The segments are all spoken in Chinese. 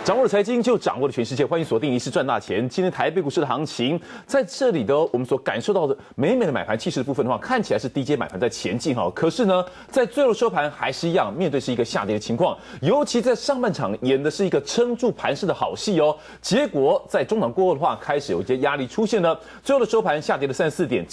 掌握了财经，就掌握了全世界。欢迎锁定《一次赚大钱》。今天台北股市的行情，在这里的我们所感受到的美美的买盘气势的部分的话，看起来是低阶买盘在前进哈。可是呢，在最后收盘还是一样，面对是一个下跌的情况。尤其在上半场演的是一个撑住盘势的好戏哦。结果在中场过后的话，开始有一些压力出现了。最后的收盘下跌了34点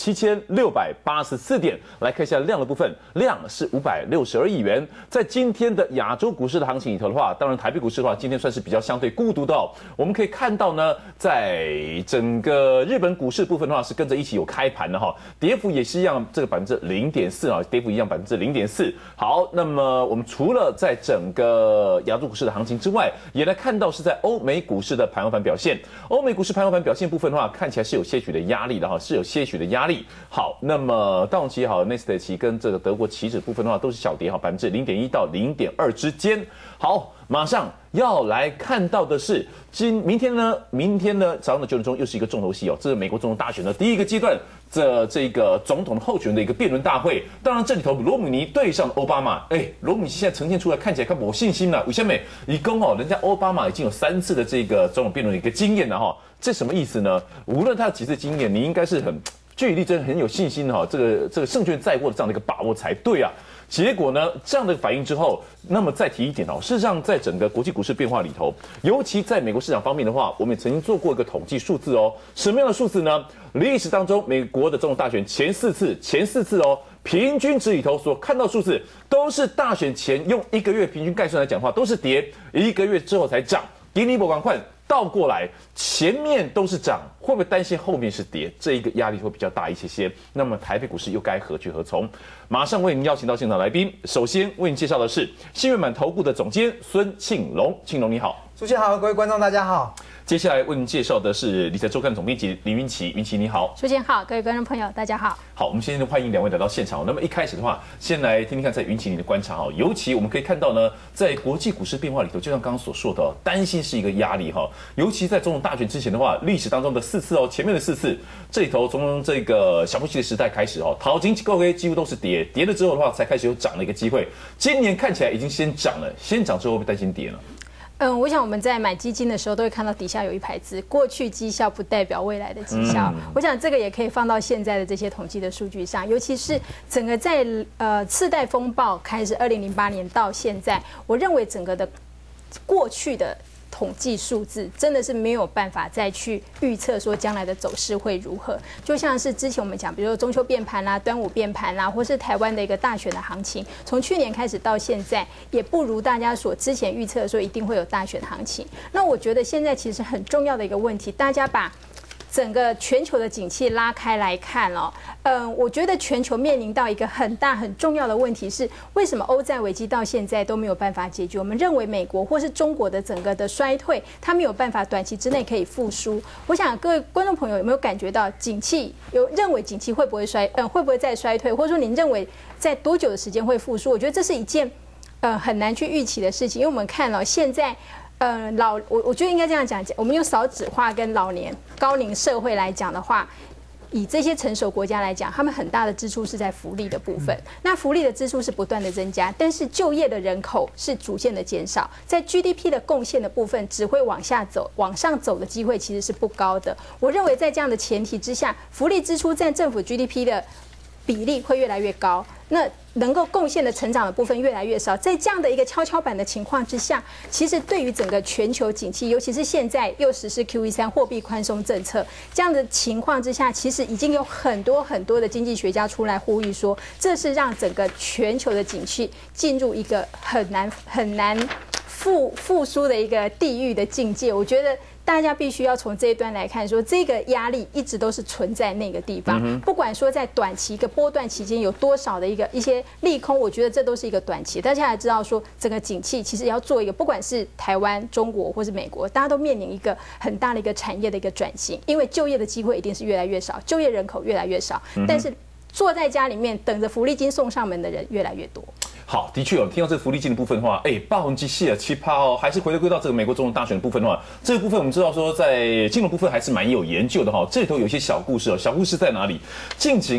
，7684点。来看一下量的部分，量是562亿元。在今天的亚洲股市的行情里头的话，当然台北股市的话，今天算是比较相对孤独的哦。我们可以看到呢，在整个日本股市部分的话，是跟着一起有开盘的哈，跌幅也是一样，这个0.4%啊，跌幅一样0.4%。好，那么我们除了在整个亚洲股市的行情之外，也来看到是在欧美股市的盘后盘表现。欧美股市盘后盘表现部分的话，看起来是有些许的压力的哈，是有些许的压力。好，那么道琼期好，纳斯达克期跟这个德国期指部分的话，都是小跌哈，0.1%到0.2%之间。好，马上要来看到的是明天呢早上的9点钟又是一个重头戏哦，这是美国总统大选的第一个阶段，这个总统候选人的一个辩论大会。当然这里头罗姆尼对上奥巴马，罗姆尼现在呈现出来看起来看没信心了。为什么？一共人家奥巴马已经有3次的这个总统辩论的一个经验了哈，这什么意思呢？无论他有几次经验，你应该是很据理力争，很有信心哈，这个胜券在握的这样的一个把握才对啊。结果呢，这样的反应之后，那么再提一点哦，事实上在整个国际股市变化里头，尤其在美国市场方面的话，我们也曾经做过一个统计数字哦，什么样的数字呢？历史当中美国的总统大选前四次哦，平均值里头所看到数字都是大选前用1个月平均概算来讲的话，都是跌，1个月之后才涨。给你不赶快倒过来，前面都是涨，会不会担心后面是跌？这一个压力会比较大一些。那么台北股市又该何去何从？马上为您邀请到现场来宾，首先为您介绍的是信源满投顾的总监孙庆龙，庆龙你好。 主持人好，各位观众大家好。 接下来为您介绍的是理财周刊总编辑林云奇，云奇你好。 主持人好，各位观众朋友大家好。 好，我们现在欢迎2位来到现场。那么一开始的话，先来听听看在云奇你的观察哈，尤其我们可以看到呢，在国际股市变化里头，就像刚刚所说的，担心是一个压力哈。尤其在总统大选之前的话，历史当中的4次哦，前面的4次，这里头从这个小布希的时代开始哦，淘金各位几乎都是跌了之后的话，才开始有涨的一个机会。今年看起来已经先涨了，先涨之后会不会担心跌呢？ 我想我们在买基金的时候都会看到底下有一排字，过去绩效不代表未来的绩效。我想这个也可以放到现在的这些统计的数据上，尤其是整个在次贷风暴开始2008年到现在，我认为整个的过去的统计数字真的是没有办法再去预测说将来的走势会如何。就像是之前我们讲，比如说中秋变盘啦、端午变盘啦，或是台湾的一个大选的行情，从去年开始到现在，也不如大家所之前预测说一定会有大选行情。那我觉得现在其实很重要的一个问题，大家把整个全球的景气拉开来看哦，我觉得全球面临到一个很大很重要的问题是，为什么欧债危机到现在都没有办法解决？我们认为美国或是中国的整个的衰退，它没有办法短期之内可以复苏。我想各位观众朋友有没有感觉到景气认为景气会不会会不会再衰退，或者说您认为在多久的时间会复苏？我觉得这是一件很难去预期的事情，因为我们看了现在。我觉得应该这样讲，我们用少子化跟高龄社会来讲的话，以这些成熟国家来讲，他们很大的支出是在福利的部分。那福利的支出是不断的增加，但是就业的人口是逐渐的减少，在 GDP 的贡献的部分只会往上走的机会其实是不高的。我认为在这样的前提之下，福利支出占政府 GDP 的比例会越来越高，那能够贡献的成长的部分越来越少。在这样的一个跷跷板的情况之下，其实对于整个全球景气，尤其是现在又实施 QE3 货币宽松政策这样的情况之下，其实已经有很多的经济学家出来呼吁说，这是让整个全球的景气进入一个很难复苏的一个地狱的境界。我觉得大家必须要从这一端来看，说这个压力一直都是存在那个地方，不管说在短期一个波段期间有多少的一些利空，我觉得这都是一个短期。大家还知道说，整个景气其实要做一个，不管是台湾、中国或是美国，大家都面临一个很大的一个产业的一个转型，因为就业的机会一定是越来越少，就业人口越来越少，但是坐在家里面等着福利金送上门的人越来越多。 好，的确有听到这个福利金的部分的话，爆红机器啊，7%哦，还是回归到这个美国总统大选的部分的话，这个部分我们知道说，在金融部分还是蛮有研究的哈。这里头有一些小故事哦，小故事在哪里？近景啊，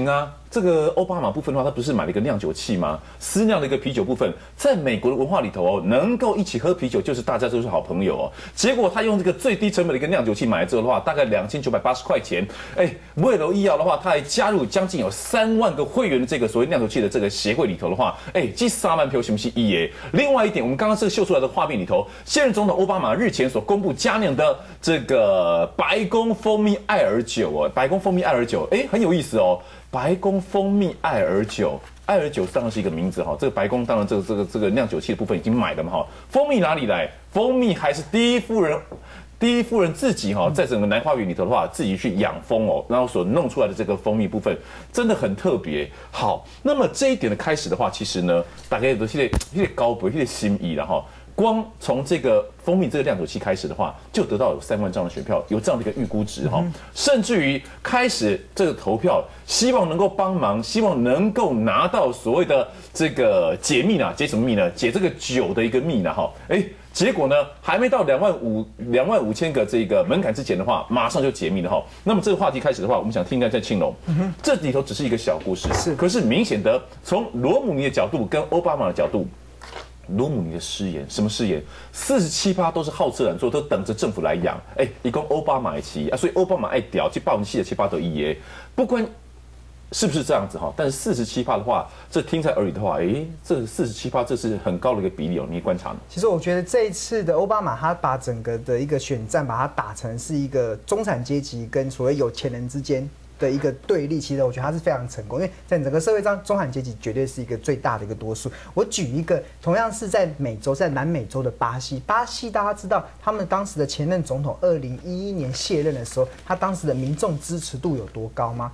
这个奥巴马部分的话，他不是买了一个酿酒器吗？私酿的一个啤酒部分，在美国的文化里头哦，能够一起喝啤酒就是大家都是好朋友哦。结果他用这个最低成本的一个酿酒器买了之后的话，大概2980块钱。为了医药的话，他还加入将近有3万个会员的这个所谓酿酒器的这个协会里头的话，这3万票行不行？另外一点，我们刚刚这个秀出来的画面里头，现任总统奥巴马日前所公布加酿的这个白宫蜂蜜艾尔酒哦，白宫蜂蜜艾尔酒，很有意思哦。白宫蜂蜜艾尔酒，艾尔酒当然是一个名字哈。这个白宫当然这个酿酒器的部分已经买了嘛哈。蜂蜜哪里来？蜂蜜还是第一夫人自己哈，在整个南花园里头的话，自己去养蜂哦，然后所弄出来的这个蜂蜜部分真的很特别。好，那么这一点的开始的话，其实呢，大概都是一个高博，一个心意了哈。光从这个蜂蜜这个酿酒器开始的话，就得到有3万张的选票，有这样的一个预估值哈，甚至于开始这个投票，希望能够帮忙，希望能够拿到所谓的这个解密呢，解什么密呢？解这个酒的一个密呢哈，结果呢还没到25000个这个门槛之前的话，马上就解密了哈。那么这个话题开始的话，我们想听一下在庆隆，这里头只是一个小故事，可是明显的从罗姆尼的角度跟奥巴马的角度。罗姆尼的誓言，什么誓言？47%都是好吃懒做，都等着政府来养。一共奥巴马的所以奥巴马爱屌，去47%都一不管是不是这样子哈，但是47%的话，这听在耳里的话，这47%这是很高的一个比例哦。你观察呢？ 其实我觉得这一次的奥巴马，他把整个的一个选战，把它打成是一个中产阶级跟所谓有钱人之间的一个对立，其实我觉得它是非常成功，因为在整个社会上，中产阶级绝对是一个最大的一个多数。我举一个，同样是在美洲，在南美洲的巴西，巴西大家知道，他们当时的前任总统2011年卸任的时候，他当时的民众支持度有多高吗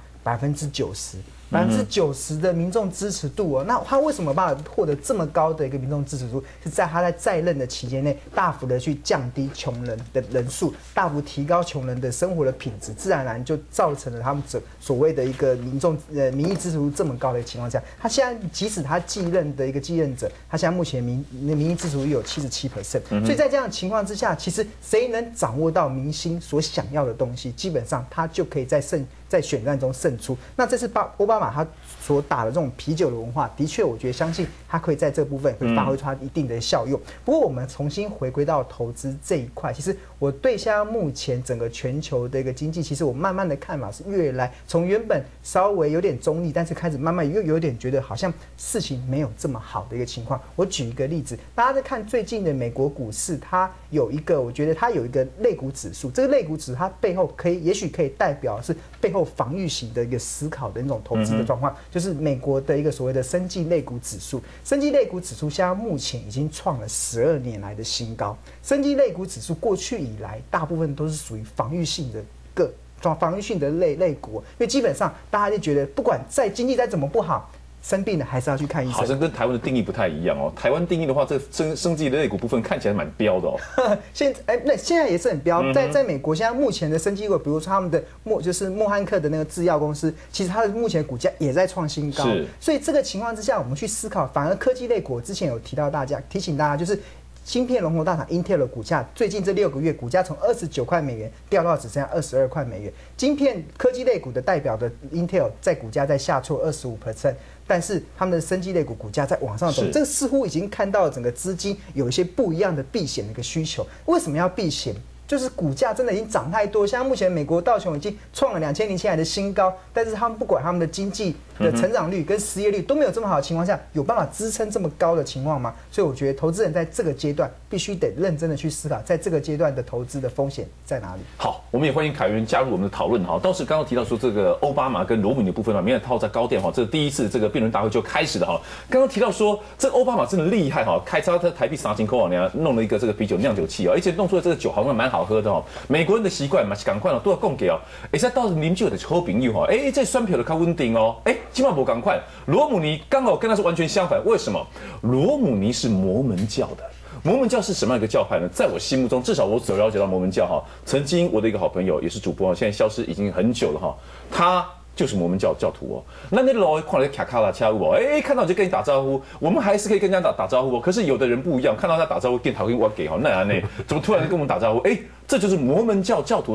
？90%的民众支持度哦，那他为什么办法获得这么高的一个民众支持度？是在他在任的期间内，大幅的去降低穷人的人数，大幅提高穷人的生活的品质，自然而然就造成了他们所谓的一个民意支持度这么高的情况下，他现在即使他继任的一个继任者，他现在目前民意支持度有77%，所以在这样的情况之下，其实谁能掌握到民心所想要的东西，基本上他就可以在选战中胜出。那这次奥巴马他所打的这种啤酒的文化，的确，我觉得相信他可以在这部分会发挥出他一定的效用。不过，我们重新回归到投资这一块，其实我对现在目前整个全球的一个经济，其实我慢慢的看法是越来从原本稍微有点中立，但是开始慢慢又有点觉得好像事情没有这么好的一个情况。我举一个例子，大家在看最近的美国股市，它有一个，我觉得它有一个类股指数，这个类股指数它背后也许可以代表是背后防御型的一个思考的那种投资的状况，就是美国的一个所谓的生技类股指数。生技类股指数现在目前已经创了12年来的新高。生技类股指数过去以来大部分都是属于防御性的类股，因为基本上大家就觉得不管经济再怎么不好，生病了还是要去看医生。 好像跟台湾的定义不太一样哦。台湾定义的话，这生技的类股部分看起来蛮标的哦。 现在也是很标，在美国现在目前的生技股，比如说他们的就是默汉克的那个制药公司，其实它的目前股价也在创新高。所以这个情况之下，我们去思考，反而科技类股之前有提醒大家，就是芯片龙头大厂 Intel 的股价，最近这6个月股价从29块美元掉到只剩下22块美元。晶片科技类股的代表的 Intel 在股价在下挫25%，但是他们的生技类股价在往上走，这个似乎已经看到了整个资金有一些不一样的避险的一个需求。为什么要避险？就是股价真的已经涨太多，像目前美国道琼已经创了2007年的新高，但是他们不管他们的经济的成长率跟失业率都没有这么好的情况下，有办法支撑这么高的情况吗？所以我觉得投资人在这个阶段必须得认真的去思考，在这个阶段的投资的风险在哪里。 好，我们也欢迎凯源加入我们的讨论哈。倒是刚刚提到说这个奥巴马跟罗姆尼的部分嘛，明天套在高点哈，这是第一次这个辩论大会就开始了哈。刚刚提到说这个奥巴马真的厉害哈，开车他台币3000块呢，弄了一个这个啤酒酿酒器哦，而且弄出来这个酒好像蛮好喝的哦。美国人的习惯嘛是赶快哦，都要供给哦。在到啉酒的好朋友哈，这选票就较稳定哦。今晚不赶快，罗姆尼刚好跟他是完全相反。为什么？罗姆尼是摩门教的。摩门教是什么样一个教派呢？在我心目中，至少我所了解到摩门教哈，曾经我的一个好朋友也是主播，现在消失已经很久了哈，他就是摩门教徒哦。那老看了卡卡拉恰乌哦，看到就跟你打招呼，我们还是可以跟人家打招呼哦。可是有的人不一样，看到他打招呼，电讨厌我给哈，那怎么突然跟我们打招呼？这就是摩门教徒他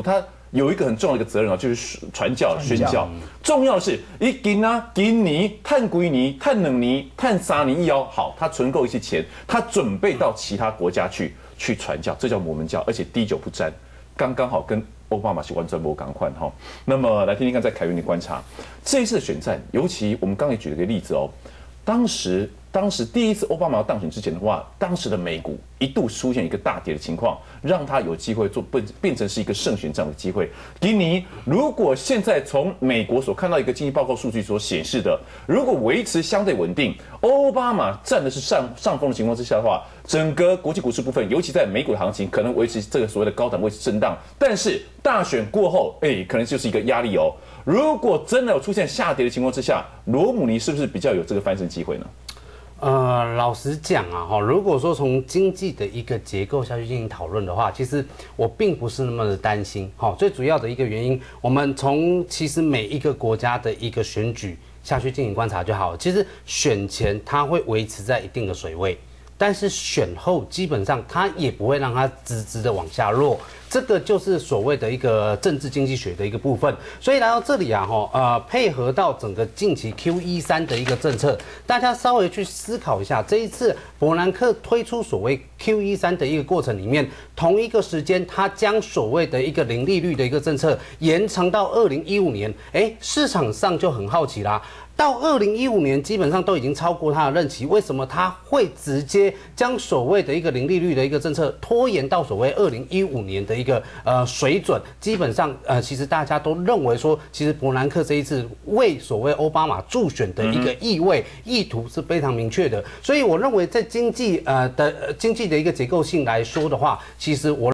有一个很重要的一个责任啊，就是传教宣教。重要的是，今年探归年、探2年、探3年1好，他存够一些钱，他准备到其他国家去传教，这叫摩门教，而且滴酒不沾，刚刚好跟奥巴马是完全不赶快哈。那么来听听看，在凯源的观察，这一次的选战，尤其我们刚才举了一个例子哦，当时第一次奥巴马要当选之前的话，当时的美股一度出现一个大跌的情况，让他有机会变成是一个胜选这样的机会。迪尼，如果现在从美国所看到一个经济报告数据所显示的，如果维持相对稳定，奥巴马占的是上风的情况之下的话，整个国际股市部分，尤其在美股的行情，可能维持这个所谓的高档位置震荡。但是大选过后，可能就是一个压力哦。如果真的有出现下跌的情况之下，罗姆尼是不是比较有这个翻身机会呢？ 老实讲啊，如果说从经济的一个结构下去进行讨论的话，其实我并不是那么的担心。最主要的一个原因，我们从其实每一个国家的一个选举下去进行观察就好了。其实选前它会维持在一定的水位，但是选后基本上它也不会让它直直的往下落。这个就是所谓的一个政治经济学的一个部分，所以来到这里啊，配合到整个近期 QE3的一个政策，大家稍微去思考一下，这一次伯南克推出所谓 QE3的一个过程里面，同一个时间，他将所谓的一个零利率的一个政策延长到2015年，市场上就很好奇啦。到2015年基本上都已经超过他的任期，为什么他会直接将所谓的一个零利率的一个政策拖延到所谓2015年的一个水准？基本上其实大家都认为说，其实伯南克这一次为所谓奥巴马助选的一个意图是非常明确的，所以我认为在经济的一个结构性来说的话，其实我